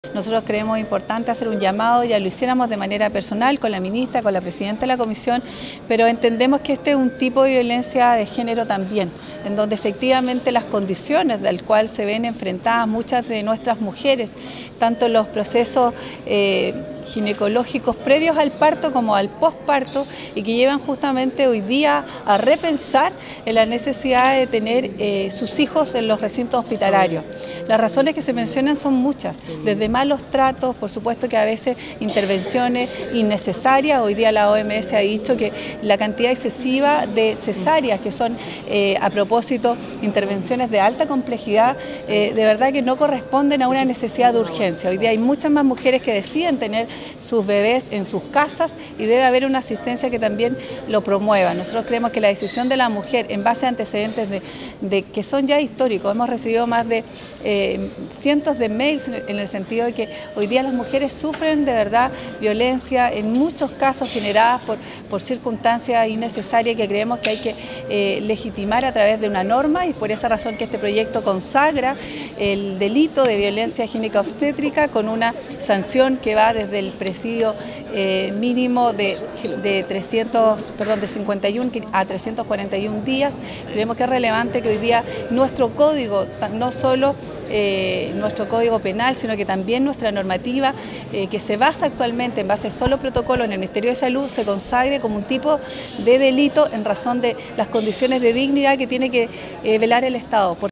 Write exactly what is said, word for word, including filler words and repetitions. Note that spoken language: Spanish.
Nosotros creemos importante hacer un llamado, ya lo hiciéramos de manera personal con la ministra, con la presidenta de la comisión, pero entendemos que este es un tipo de violencia de género también, en donde efectivamente las condiciones del cual se ven enfrentadas muchas de nuestras mujeres, tanto en los procesos eh, ginecológicos previos al parto como al posparto, y que llevan justamente hoy día a repensar en la necesidad de tener eh, sus hijos en los recintos hospitalarios. Las razones que se mencionan son muchas, desde malos tratos, por supuesto que a veces intervenciones innecesarias. Hoy día la O M S ha dicho que la cantidad excesiva de cesáreas, que son eh, a propósito intervenciones de alta complejidad, eh, de verdad que no corresponden a una necesidad de urgencia. Hoy día hay muchas más mujeres que deciden tener sus bebés en sus casas y debe haber una asistencia que también lo promueva. Nosotros creemos que la decisión de la mujer en base a antecedentes de, de que son ya históricos, hemos recibido más de eh, cientos de mails en el sentido de que hoy día las mujeres sufren de verdad violencia, en muchos casos generadas por, por circunstancias innecesarias que creemos que hay que eh, legitimar a través de una norma, y por esa razón que este proyecto consagra el delito de violencia gineco-obstétrica con una sanción que va desde el presidio eh, mínimo de, de, trescientos, perdón, de cincuenta y uno a trescientos cuarenta y uno días. Creemos que es relevante que hoy día nuestro código, no solo eh, nuestro código penal, sino que también nuestra normativa, eh, que se basa actualmente en base a solo protocolo en el Ministerio de Salud, se consagre como un tipo de delito en razón de las condiciones de dignidad que tiene que eh, velar el Estado.